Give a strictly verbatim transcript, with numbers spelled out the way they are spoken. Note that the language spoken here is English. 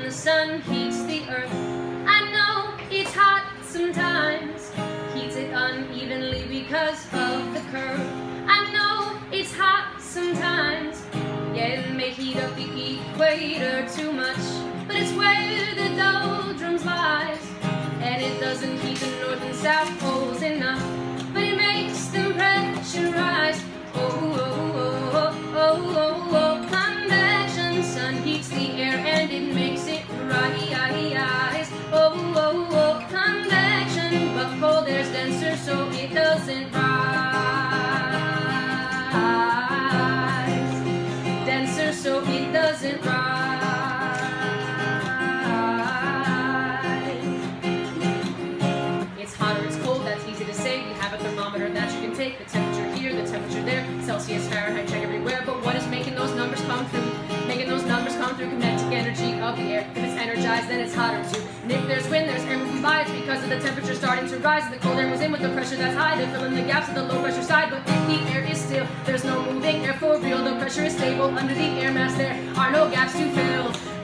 the sun heats the earth. I know it's hot sometimes, heats it unevenly because of the curve. I know it's hot sometimes, yeah, it may heat up the equator too much, but it's where the doldrums lies, and it doesn't heat the north and south poles enough, but it makes them pressurized. Oh, oh, oh, oh, oh, oh. Convection, sun heats the air and it makes it rise. Oh, oh, oh. Convection, but cold air's denser so it doesn't rise. Denser so it doesn't rise. It's hot or it's cold, that's easy to say. We have a thermometer that you can take. The temperature here, the temperature there, Celsius, Fahrenheit, check everywhere. But what is making those numbers come through? Making those numbers come through kinetic energy of the air. If it's energized, then it's hotter too. And if there's wind, there's air moving by. It's because of the temperature starting to rise. And the cold air moves in with the pressure that's high. They fill in the gaps of the low pressure side. But if the air is still, there's no moving air for real. The pressure is stable under the air mass. There are no gaps to fill.